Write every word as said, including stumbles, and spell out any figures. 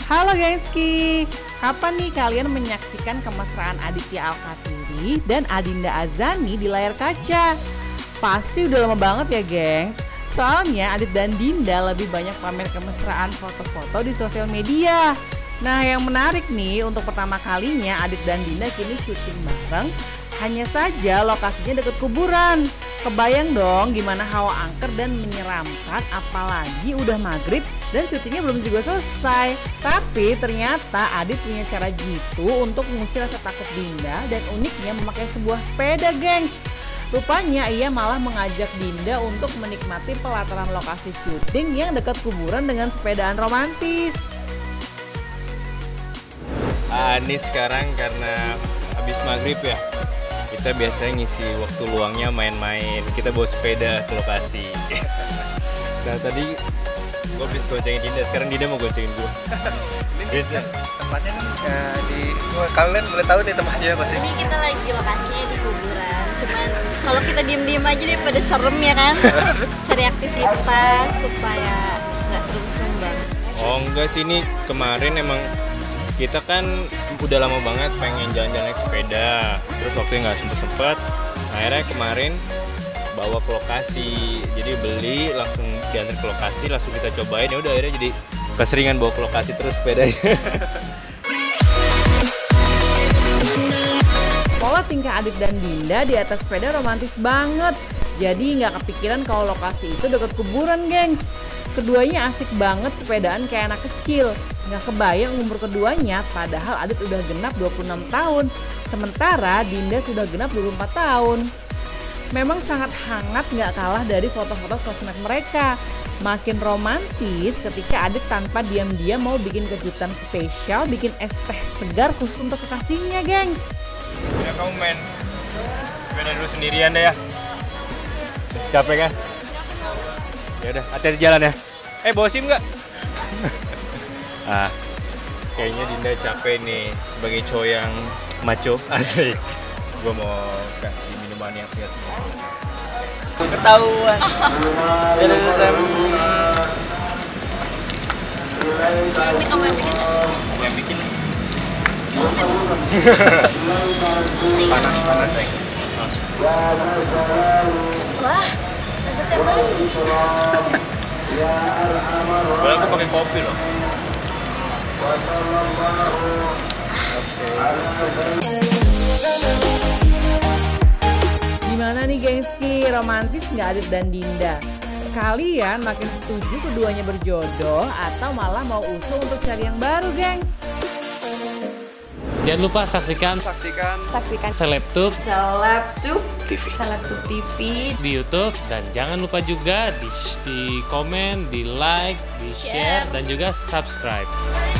Halo gengski, kapan nih kalian menyaksikan kemesraan Aditya Alkatiri dan Adinda Azani di layar kaca? Pasti udah lama banget ya gengs. Soalnya Adit dan Dinda lebih banyak pamer kemesraan foto-foto di sosial media. Nah yang menarik nih, untuk pertama kalinya Adit dan Dinda kini syuting bareng. Hanya saja lokasinya deket kuburan. Kebayang dong gimana hawa angker dan menyeramkan, apalagi udah maghrib dan syutingnya belum juga selesai. Tapi ternyata Adit punya cara jitu untuk mengusir rasa takut Dinda dan uniknya memakai sebuah sepeda gengs. Rupanya ia malah mengajak Dinda untuk menikmati pelataran lokasi syuting yang dekat kuburan dengan sepedaan romantis. Ah, ini sekarang karena habis maghrib ya, kita biasanya ngisi waktu luangnya main-main. Kita bawa sepeda ke lokasi. Nah tadi gue habis goncengin Dinda, sekarang Dinda mau goncengin gue. Ini tempatnya kan uh, di kalian boleh tahu nih tempatnya apa sih? Ini kita lagi lokasinya di kuburan. Cuman kalau kita diem-diem aja deh pada serem ya kan. Cari aktivitas supaya nggak serem-serem banget. Oh enggak sih, ini kemarin emang kita kan udah lama banget pengen jalan-jalan naik sepeda, terus waktunya nggak sempet-sempet. Akhirnya kemarin bawa ke lokasi, jadi beli langsung diantar ke lokasi, langsung kita cobain. Ya udah akhirnya jadi keseringan bawa ke lokasi terus sepedanya. Pola tingkah Adit dan Dinda di atas sepeda romantis banget. Jadi nggak kepikiran kalau lokasi itu dekat kuburan gengs. Keduanya asik banget sepedaan kayak anak kecil. Nggak kebayang umur keduanya, padahal Adit udah genap dua puluh enam tahun. Sementara Dinda sudah genap dua puluh empat tahun. Memang sangat hangat nggak kalah dari foto-foto sosmed mereka. Makin romantis ketika Adit tanpa diam-diam mau bikin kejutan spesial, bikin es teh segar khusus untuk kekasihnya gengs. Ya kamu main sepeda dulu sendirian deh ya. Capek kan? Ya udah, hati-hati jalan ya. Eh bawa SIM nggak? Ah, kayaknya Dinda capek nih sebagai cowok yang maco. Asik. Gue mau kasih minuman yang segar-segar. Ketahuan. Ini kamu yang bikin nggak? Kamu yang bikin nih. Panas-panas sayang. Wah, resepnya manis. Soalnya aku pakai kopi loh. Gimana nih gengski, romantis nggak Adit dan Dinda? Kalian makin setuju keduanya berjodoh atau malah mau usul untuk cari yang baru gengs? Jangan lupa saksikan Saksikan Saksikan Selebtube Selebtube T V. Selebtube T V di YouTube, dan jangan lupa juga di, di komen, di like, di share, dan juga subscribe.